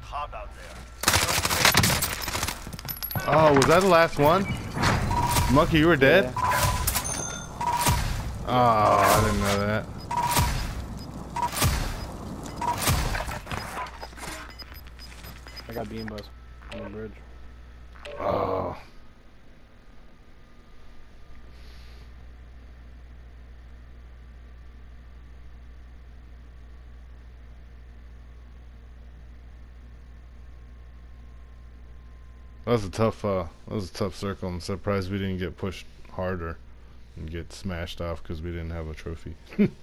hot out there. Oh, was that the last one? Monkey, you were dead? Yeah. Oh, I didn't know that. I got beam bus on the bridge. Oh. That was a tough circle. I'm surprised we didn't get pushed harder and get smashed off because we didn't have a trophy.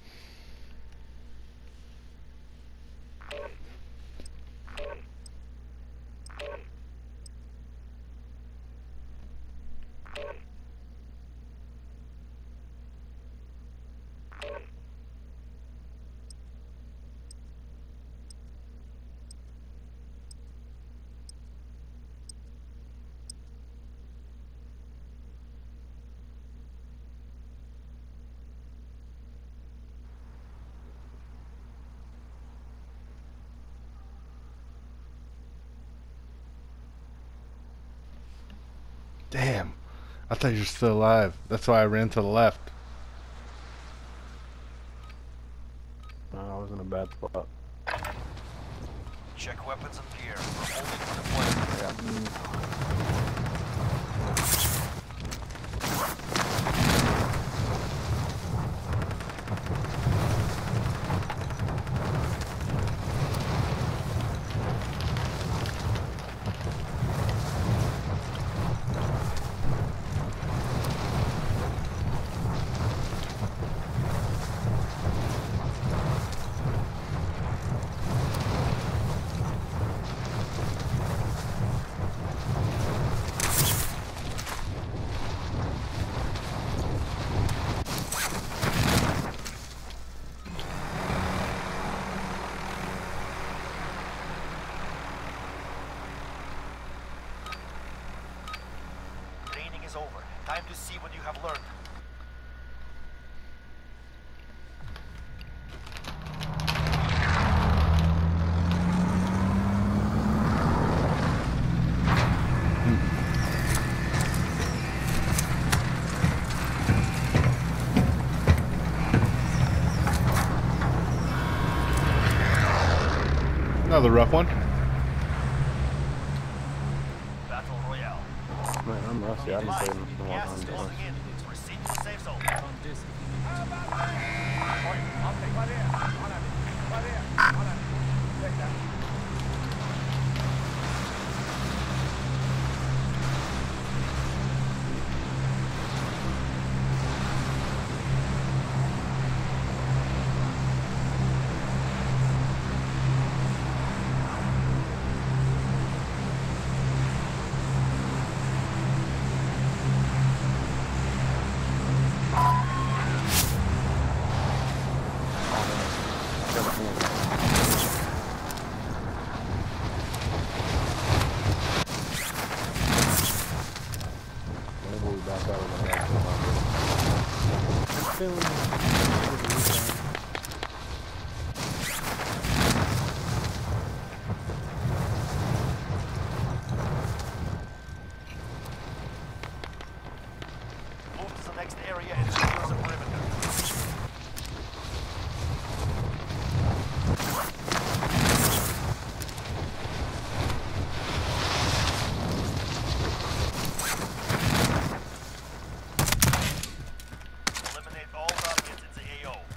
Damn. I thought you were still alive. That's why I ran to the left. I was in a bad spot. Check weapons and gear. We're holding for deployment. I got Training is over. Time to see what you have learned. Another rough one. Battle Royale. Man, I'm rusty. I didn't play in a long Gas time. is to be closing honest. in. Proceed to the safe zone. I got a hand. Whenever we back out, we're gonna have to come out. I'm feeling it. Move to the next area and secure the perimeter. Eliminate all targets in the AO.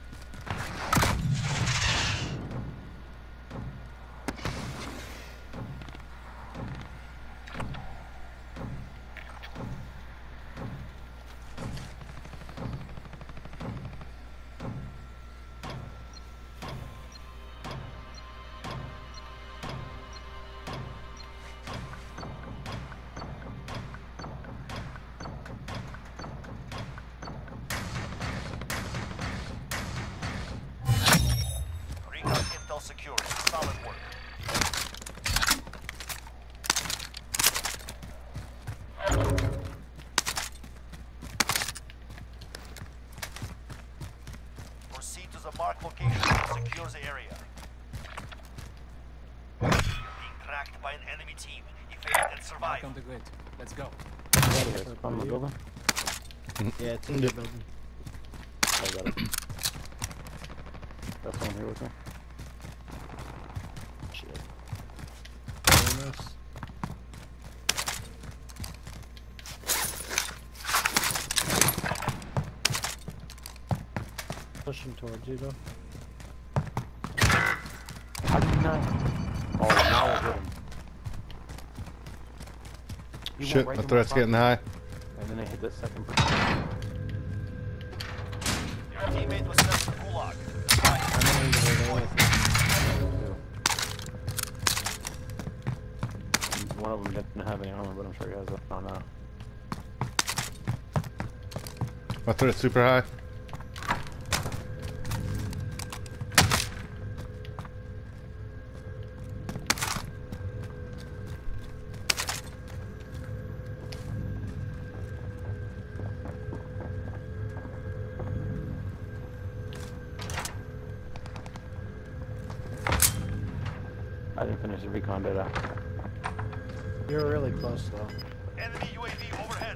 Recon intel secured. Solid work. Proceed to the marked location and secure the area. Being by an enemy team. Evade and survive. On the grid. Let's go. On the building? Yeah, it's in the building. I got it. Got someone here with me? Shit. Very nice. Pushing towards you though. How did you not? Oh, now I hit him. He went Shit, right my through threat's getting high. And then I hit the second person. Your teammate was sent to the gulag. I'm in there with One of them didn't have any armor, but I'm sure he has it on now. My threat's super high. I didn't finish the recon, did I? You're really close though. Enemy UAV overhead.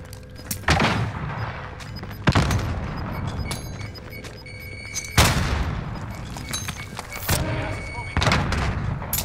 Gas is moving.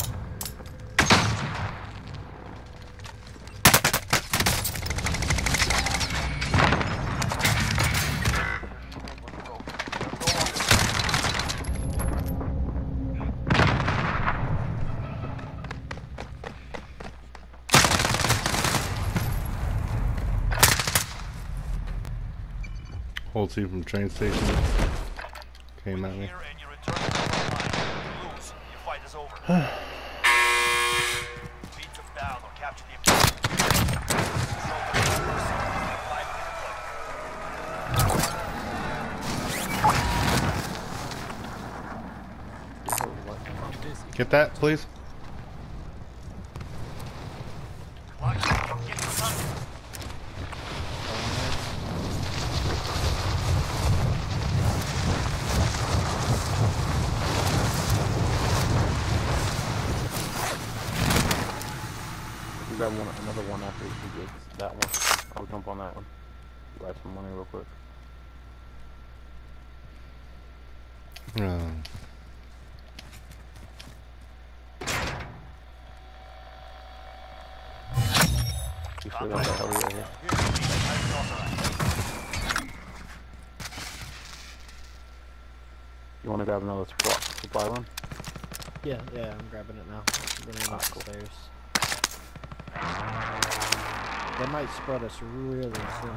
Whole team from train station came at me. Here and you return to the front line. You lose. Your fight is over. Beat them down or capture the objective. Show them the mercy. 5 minutes left. Get that, please. Clock, get the sun. You got one, another one after he gets that one. I'll jump on that one. Grab some money real quick. You still got that heli right here? You want to grab another supply run? Yeah, I'm grabbing it now. Running up the stairs. They might spot us really soon.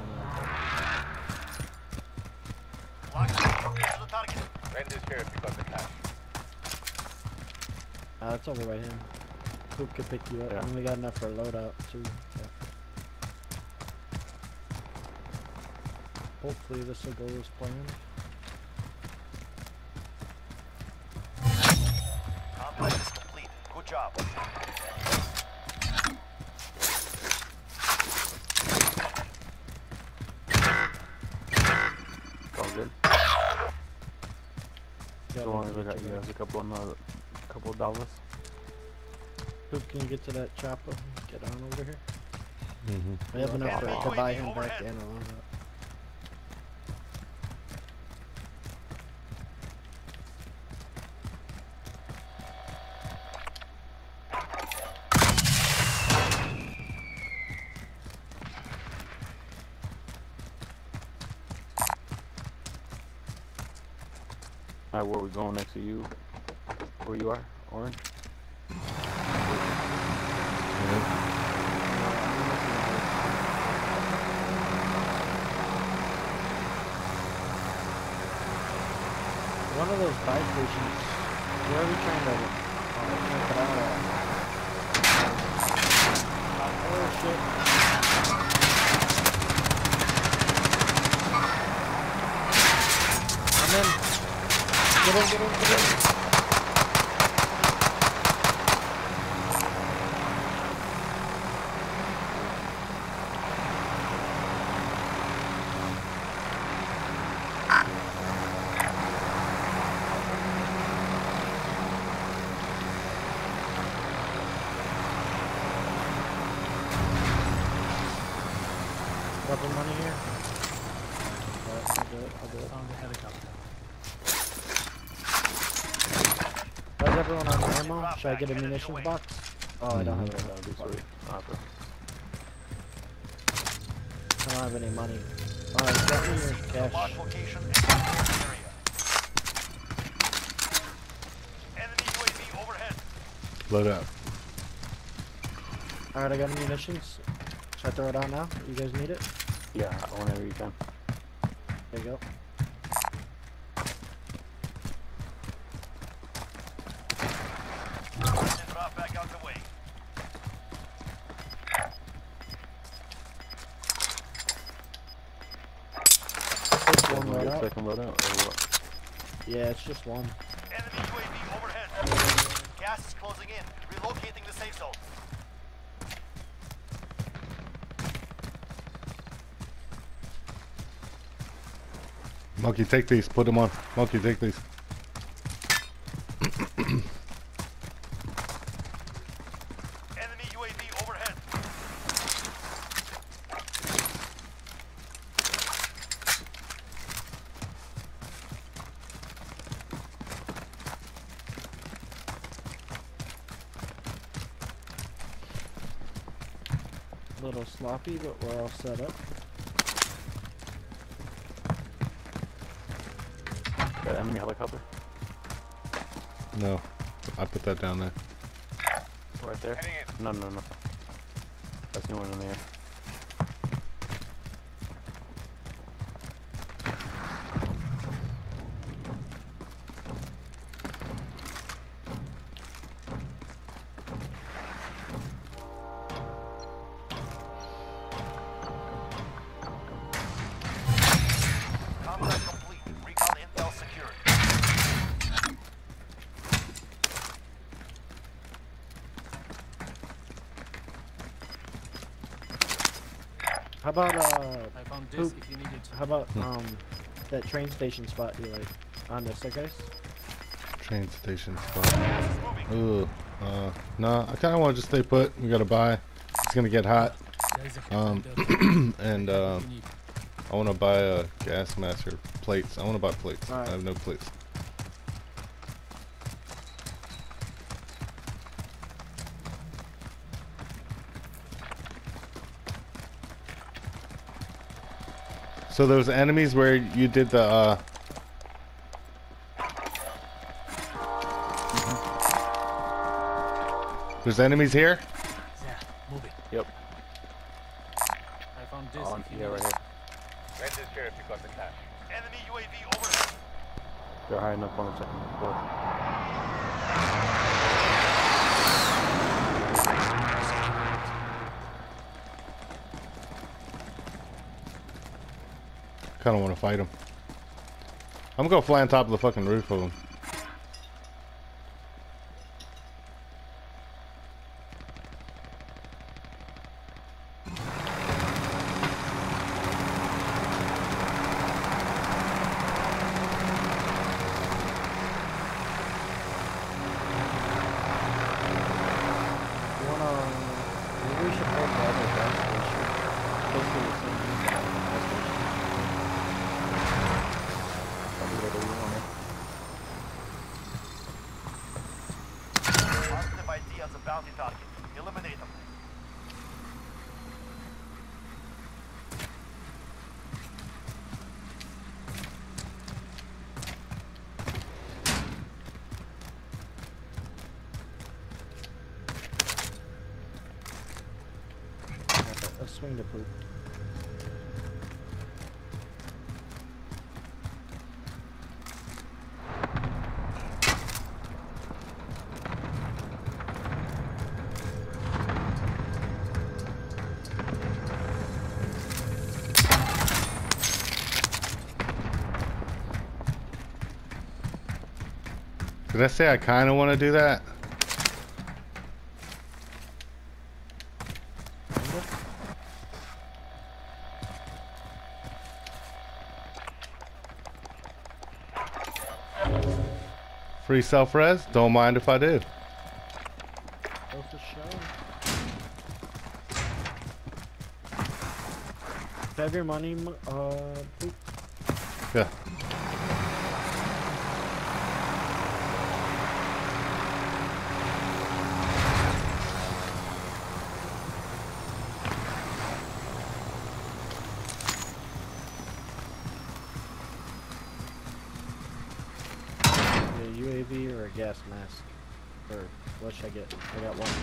Clock, get to the target. Friend is here because of cash. It's over by him. Who can pick you up? Yeah. And we got enough for a loadout too. Yeah. Hopefully this will go as planned. Combat is complete. Good job. All good. Got So long as I one got you guys a couple of dollars. Who can get to that chopper? Get on over here. Mm-hmm. We have enough Yeah. to buy him Overhead. back and a loadout. Alright, where we going next to you? Where you are, Orange? One of those buy stations. Where are we trying to check it out at? Oh shit. I'm in. Get in. Rubber money here. Alright, I'll do it. I'll do it. Found the helicopter. How's everyone on ammo? Should I get a munitions box? Oh, I don't have Yeah, it. that'd be sweet. Awesome. I don't have any money. Alright, get me your cash. Mark location and control the area. Enemy UAV overhead. Load up. Alright, I got munitions. Should I throw it out now? You guys need it? Yeah, whenever you can. There you go. And drop back out the way. Just one Can we right get out. second loadout or what? Yeah, it's just one. Enemy UAV overhead. Gas is closing in. Relocating the safe zone. Monkey, take these. Put them on. Monkey, take these. Enemy UAV overhead. A little sloppy, but we're all set up. Got enemy helicopter? No. I put that down there. Right there? Heading in. No, no, no. That's the one in the air. Contract complete. Recon intel secured. How about I found this Oop. if you need it. how about that train station spot you like on this, guys? Train station spot. Gas is moving. Ooh. No, I kind of want to just stay put. We gotta buy. It's gonna get hot. There is a And helicopter. You need. I want to buy a gas mask or plates. I want to buy plates. Alright. I have no plates. So those enemies where you did the there's enemies here? Yeah, move it. Yep. I found this On, if you yeah, need right it. here. Rent this here if you got the cash. Enemy UAV overhead. They're high enough on the second floor. Kinda wanna fight them. I'm gonna go fly on top of the fucking roof of them. You wanna maybe we should hold the other gas station. Basically the same thing as the gas station. I'll do whatever you want. Positive ID as a bounty target. Eliminate them. Alright, let's swing the poop. Did I say I kinda wanna do that? Kinda? Free self-res? Don't mind if I do. Go for show. Do you have your money, Poop? Yeah. A UAV or a gas mask? Or what should I get? I got one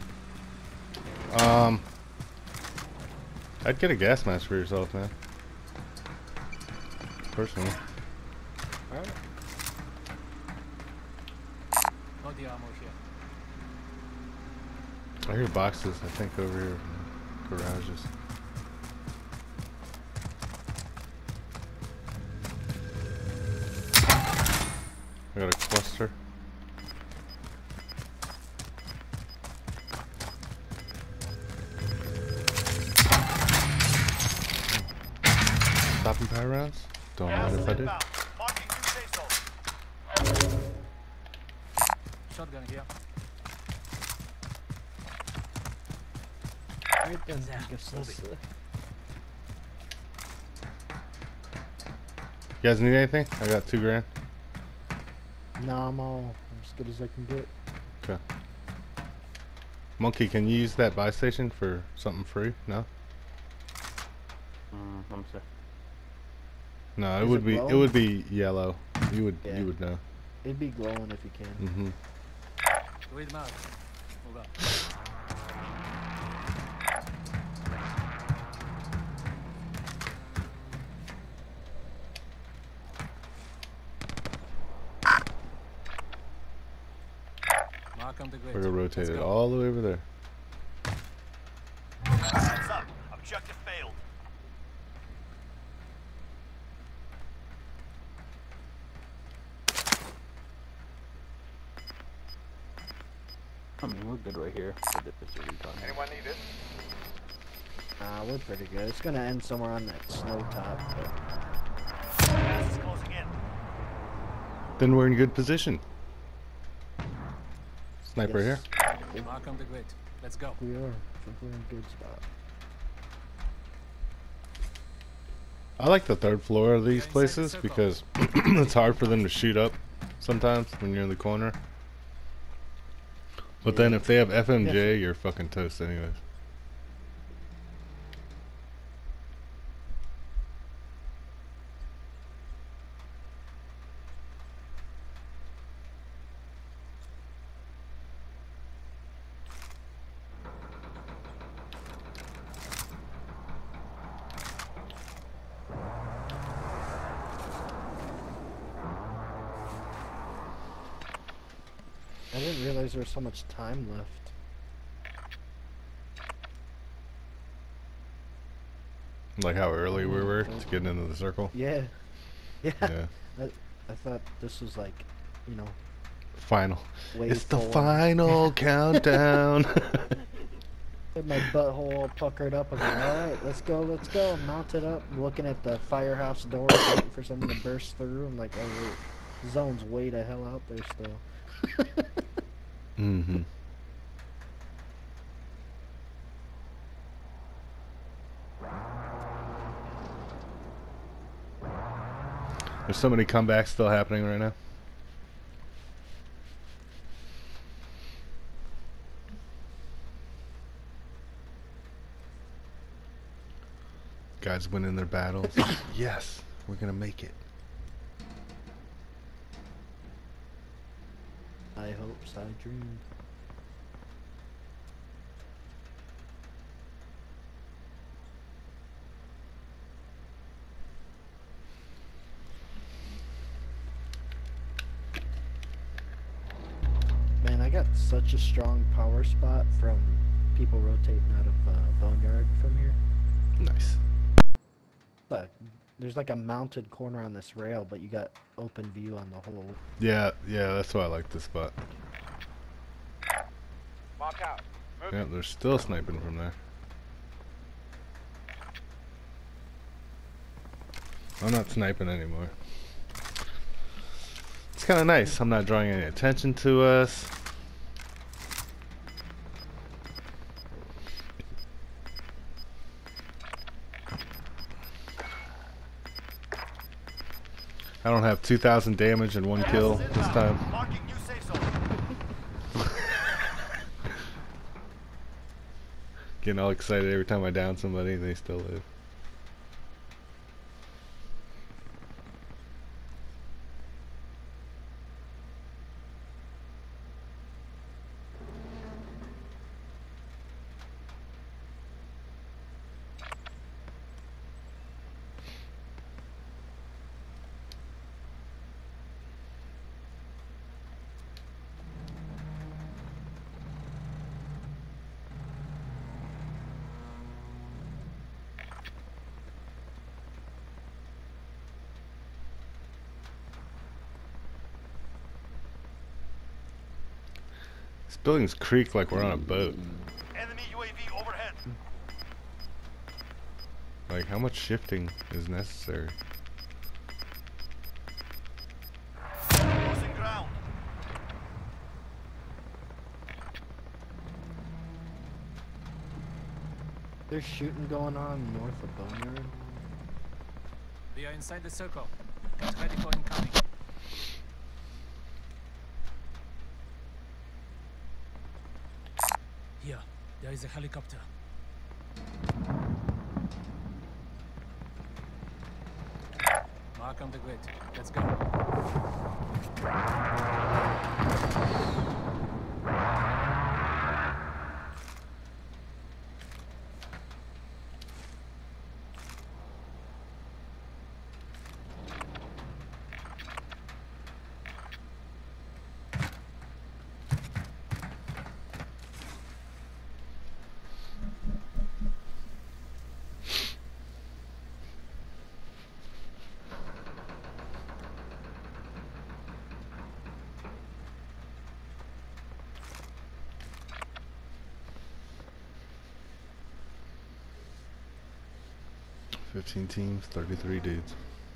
item. I'd get a gas mask for yourself, man. Personally. Alright. Got the ammo here. I hear boxes, I think, over here in the garages. I got a cluster. Stopping power rounds? Don't mind if I did. Marking new safe zone. Shotgun here. Alright then, Yeah, I guess move that's, it. You guys need anything? I got $2 grand. Nah, I'm all as good as I can get. Okay. Monkey, can you use that buy station for something free? No? Let me see. No, it Is would it be glowing? yellow. You Yeah. would know. It'd be glowing if you can. Mm-hmm. Read them out. Move up. Mark on the grid. We're gonna rotate Let's it go. all the way over there. Heads up. Objective failed. I mean, we're good right here. Anyone need this? Nah, we're pretty good. It's gonna end somewhere on that snow top. But Gas is closing in. Then we're in good position. Sniper yes, here. Mark on the grid. Let's go. we are. I think we're in a good spot. I like the third floor of these Inside the places circle. because it's hard for them to shoot up sometimes when you're in the corner. But then Yeah. if they have FMJ, you're fucking toast anyways. I didn't realize there was so much time left. Like how early we were to get into the circle. Yeah. Yeah. Yeah. I thought this was like, you know, Final. way It's the forward. final countdown. Had my butthole all puckered up. I was like, alright, let's go, let's go. Mounted up. I'm looking at the firehouse door, waiting for something to burst through. I'm like, oh, wait. The zone's way the hell out there still. Mm-hmm. There's so many comebacks still happening right now. Guys winning their battles. Yes, we're gonna make it. I hopes I dreamed. Man, I got such a strong power spot from people rotating out of Boneyard from here. Nice. But there's like a mounted corner on this rail, but you got open view on the whole. Yeah, that's why I like this spot. Mark out. Move Yeah, they're still sniping from there. I'm not sniping anymore. It's kind of nice. I'm not drawing any attention to us. I don't have 2,000 damage and 1 kill this time. Marking new safe zone. Getting all excited every time I down somebody and they still live. These buildings creak like we're on a boat. Enemy UAV overhead. Like, how much shifting is necessary? Losing ground. There's shooting going on north of Boneyard. We are inside the circle. Get ready for incoming. Here, there is a helicopter. Mark on the grid. Let's go. Fifteen teams, 33 dudes.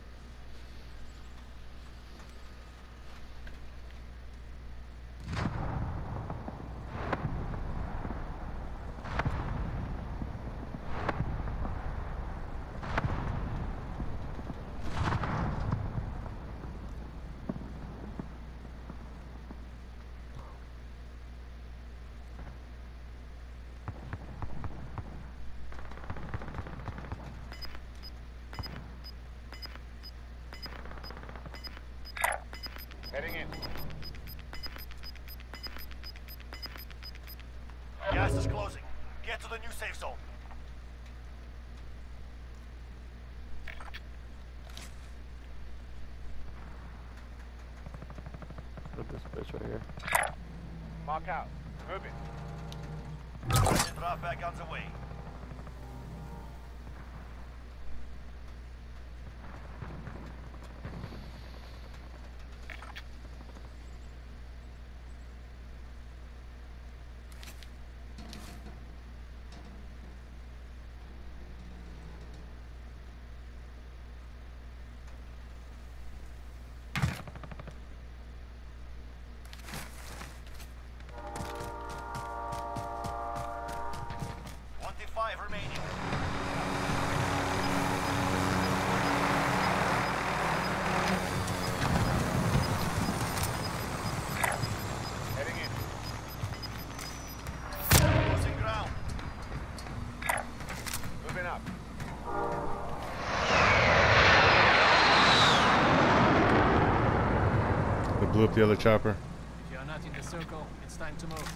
Heading in. Gas is closing. Get to the new safe zone. Put this bitch right here. Mark out. Moving. Friendly drop back on the way. Remaining. Heading in. Losing ground. Moving up. They blew up the other chopper. If you are not in the circle, it's time to move.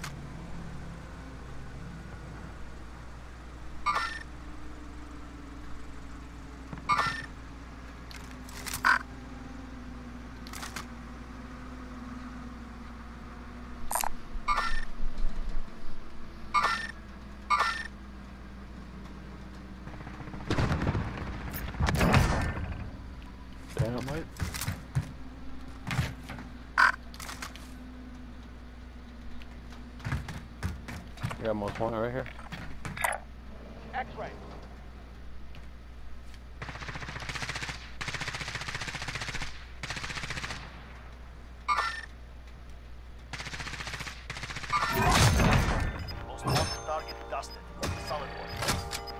Damn, right? We got most one right here. X-ray. Most wanted target dusted. Solid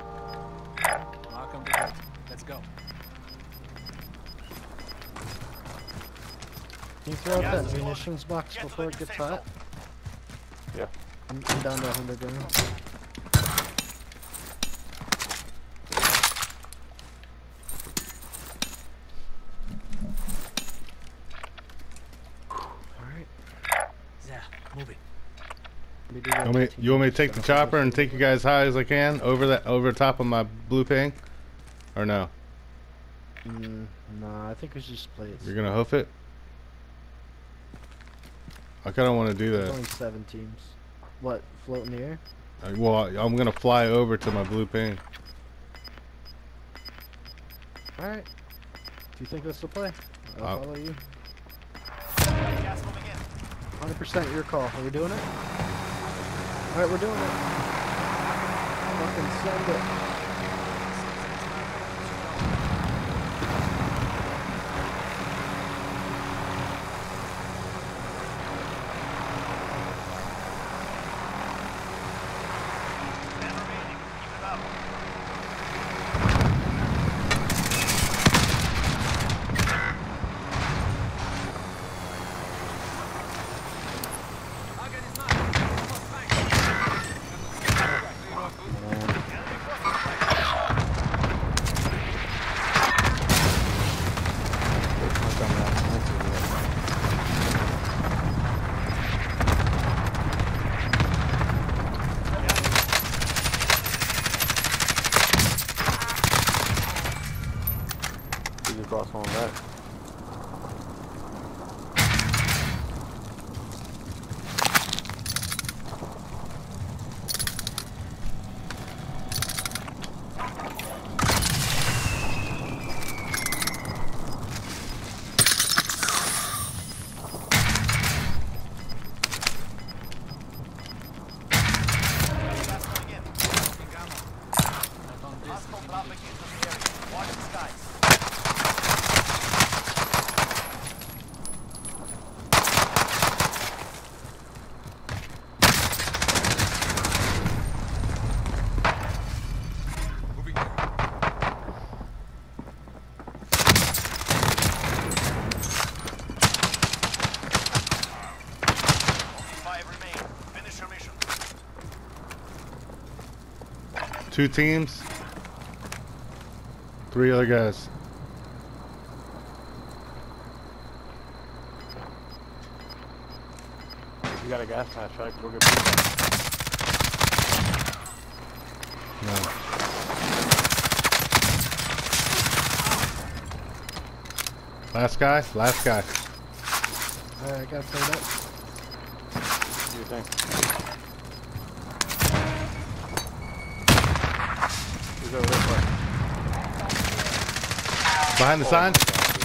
work. Mark on the grid. Let's go. Can you throw out Gas that is munitions box Get to before the it new gets safe hot? zone. Yeah. I'm down to 100 rounds. Alright. There, move it. You want me to take the chopper and take you guys high as I can over top of my blue ping, or no? Nah, I think we should just play it. You're gonna hoof it? I kind of want to do There's that. only 7 teams. What, float in the air? Well, I'm gonna fly over to my blue ping. Alright. Do you think this will play? I'll Uh, follow you. Gas moving in. 100% your call. Are we doing it? Alright, we're doing it. Fucking send it. Men remaining. Keep it up. Target is marked. Almost flank. Enemy forces right. You just lost one back. Gas moving in. Taking ammo. I found this. Hostile traffic into the area. Watch the skies. Moving. 5 remain. Finish your mission. 2 teams. 3 other guys. You got a gas mask, right? Go get No. Last guy. Last guy. Alright, I got played up. What do you think? He's over this way. Behind the sign.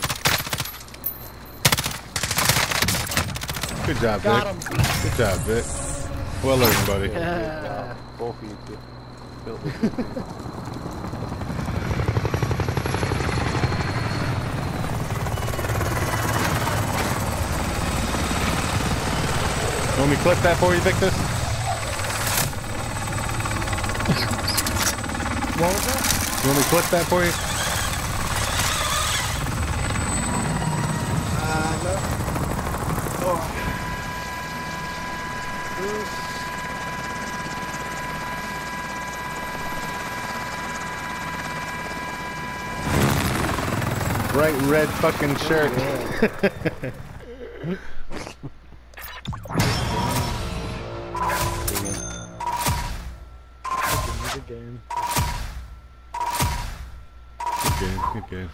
Good job, Got Vic. him! Good job, Vic. Well earned, buddy. Yeah. Both of you two. Filthy. You want me to clip that for you, Victus? What was that? You want me to clip that for you? No. Oh. Bruce. Bright red fucking shirt. Good game. Good game, good game.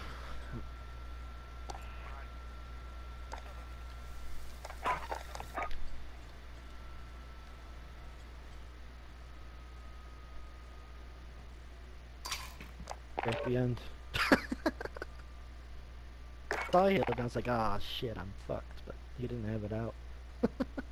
At the end. Saw him and I was like, ah, shit, I'm fucked, but he didn't have it out.